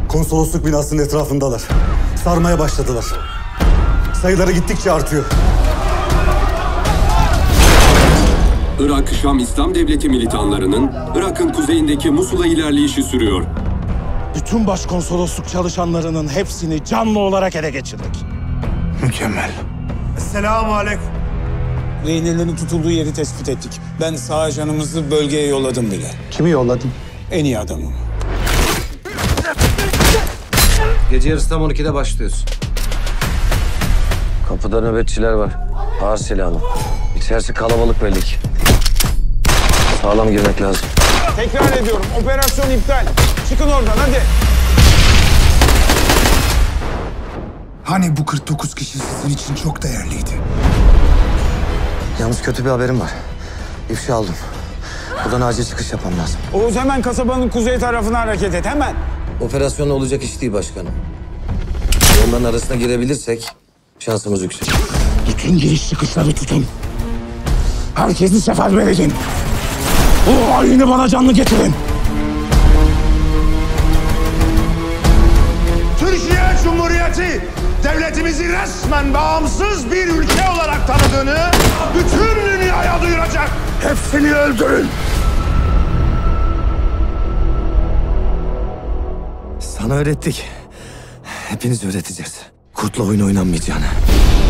Konsolosluk binasının etrafındalar. Sarmaya başladılar. Sayıları gittikçe artıyor. Irak-Şam İslam Devleti militanlarının Irak'ın kuzeyindeki Musul'a ilerleyişi sürüyor. Bütün başkonsolosluk çalışanlarının hepsini canlı olarak ele geçirdik. Mükemmel. Esselamu aleyküm. Rehinelerin tutulduğu yeri tespit ettik. Ben sağ ajanımızı bölgeye yolladım bile. Kimi yolladın? En iyi adamım. Gece yarısı tam 12'de başlıyoruz. Kapıda nöbetçiler var. Ağır silahlı. İçerisi kalabalık belli ki. Sağlam girmek lazım. Tekrar ediyorum. Operasyon iptal. Çıkın oradan hadi. Hani bu 49 kişi sizin için çok değerliydi? Yalnız kötü bir haberim var. İfşa aldım. Buradan acil çıkış yapmam lazım. Oğuz hemen kasabanın kuzey tarafına hareket et. Hemen. Operasyonla olacak iş değil başkanım. Onların arasına girebilirsek şansımız yüksek. Bütün giriş çıkışları tutun. Herkesi seferber edin. O haini bana canlı getirin. Türkiye Cumhuriyeti devletimizi resmen bağımsız bir ülke olarak tanıdığını bütün dünyaya duyuracak. Hepsini öldürün. Sana öğrettik. Hepiniz öğreteceğiz. Kurtla oyun oynanmayacağını.